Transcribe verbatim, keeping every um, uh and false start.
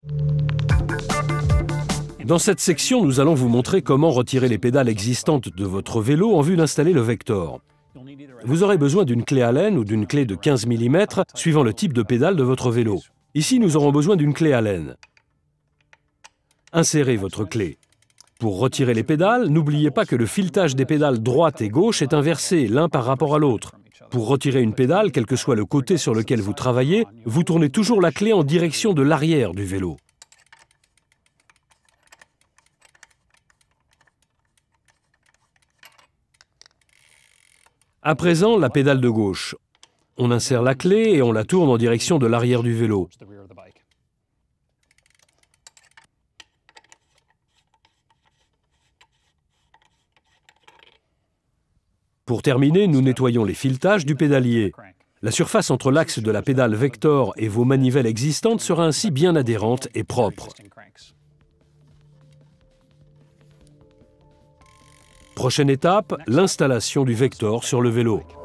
Dans cette section, nous allons vous montrer comment retirer les pédales existantes de votre vélo en vue d'installer le Vector. Vous aurez besoin d'une clé Allen ou d'une clé de quinze millimètres, suivant le type de pédale de votre vélo. Ici, nous aurons besoin d'une clé Allen. Insérez votre clé. Pour retirer les pédales, n'oubliez pas que le filetage des pédales droite et gauche est inversé, l'un par rapport à l'autre. Pour retirer une pédale, quel que soit le côté sur lequel vous travaillez, vous tournez toujours la clé en direction de l'arrière du vélo. À présent, la pédale de gauche. On insère la clé et on la tourne en direction de l'arrière du vélo. Pour terminer, nous nettoyons les filetages du pédalier. La surface entre l'axe de la pédale Vector et vos manivelles existantes sera ainsi bien adhérente et propre. Prochaine étape, l'installation du Vector sur le vélo.